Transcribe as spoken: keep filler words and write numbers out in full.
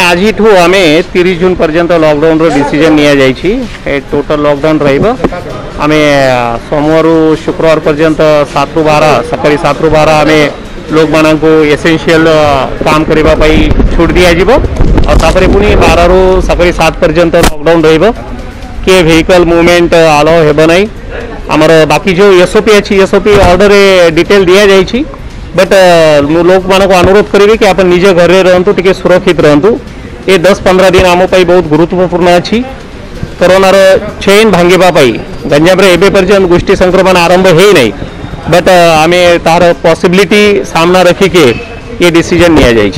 आज आम तीस जून पर्यंत लॉकडाउन रो डिसीजन निया जाइछि। टोटल लॉकडाउन रहिबो। आमे सोमवार शुक्रवार पर्यंत सात रु बारह सकाळी सात रु बारह आमे लोक मानन को एसेंशियल काम करबा पई छूट दिया जिवो और तापरे पुनी बारह रु सकाळी सात पर्यंत लॉकडाउन रहिबो के व्हीकल मूवमेंट अलाउ हेबो नै। हमर बाकी जो एसओपी अछि एसओपी ऑर्डर डिटेल दिया जाइछि। बट मु लोक मान को अनुरोध करी कि आप निजे घर रहतु टिके सुरक्षित रहतु। ये दस पंद्रह दिन आम बहुत गुरुत्वपूर्ण अच्छी कोरोनार चेन भांगा गंजाम एबे पर्यंत गोष्ठी संक्रमण आरंभ है नहीं। बट आम तार पॉसिबिलिटी सामना रखिके ये डिसीजन निया जाइछि।